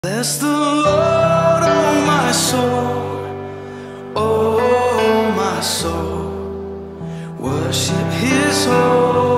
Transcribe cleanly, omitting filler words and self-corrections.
Bless the Lord, oh my soul, oh my soul, worship His holy